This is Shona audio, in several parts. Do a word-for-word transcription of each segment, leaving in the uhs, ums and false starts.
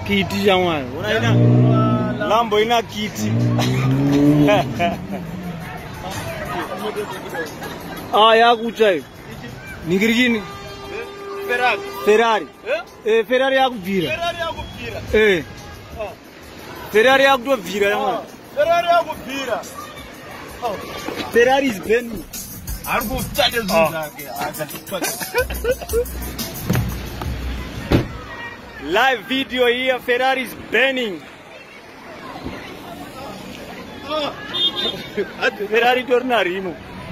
kiti chamwana. Unaina Lambo ina kiti. Ah, yakutsva iyo. Ningiri chini? Ferrari. Ferrari. Eh? Eh, Ferrari yakubvira. Ferrari yakubvira. Eh. Oh. Ferrari yakutobvira chamwana. Ferrari yakubvira. Oh. Ferrari is burning. Ari kutsvata zvinhu zvake. Live video here, Ferrari is burning. Oh. Ferrari torna rimo.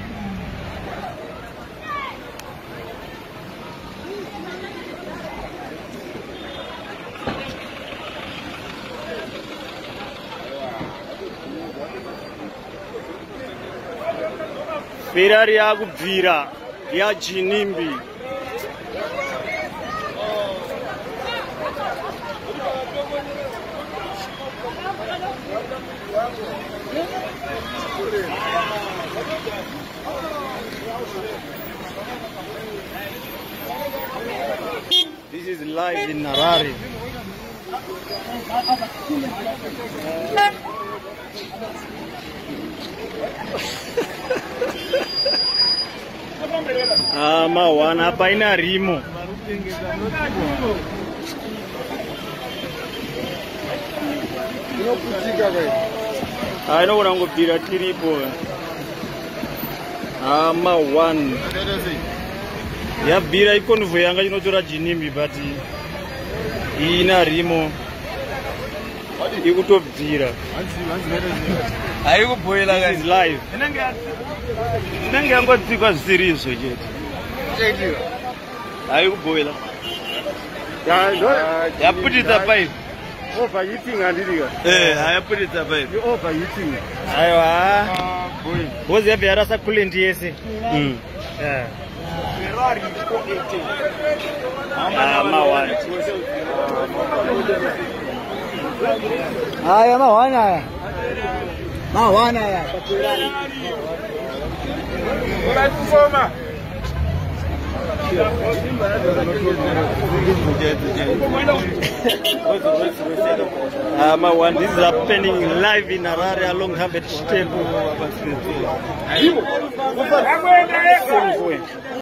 Ferrari yakubvira ya Jinimbi. This is live in Harare. Ah, mawana hapa ina rimo. Ah, inoona ngobvira tiripo. Ah, mawana. Yabvira ikonvo yanga inotora Jinimbi but ina rimo. Ikutobvira. Haikuboila This is live. Inenge yangodzikwa zvisirizo chete. Haikuboila. Yaputitsa paipi. Overheating andiriga. Eh, hayaputitsa paipi. You overheating. Aiwa. Bozi yabva yarasa coolant yese. Mm. Yeah. Ferrari four eighty. Ah, mawana. Aya mawana aya. Mawana aya. Unasoma. Ah, mawana, this is happening live in Harare along Hamlet Temple.